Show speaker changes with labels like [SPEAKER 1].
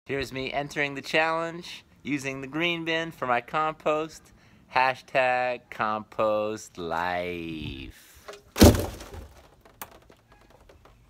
[SPEAKER 1] Here's me entering the challenge using the green bin for my compost. #CompostLife.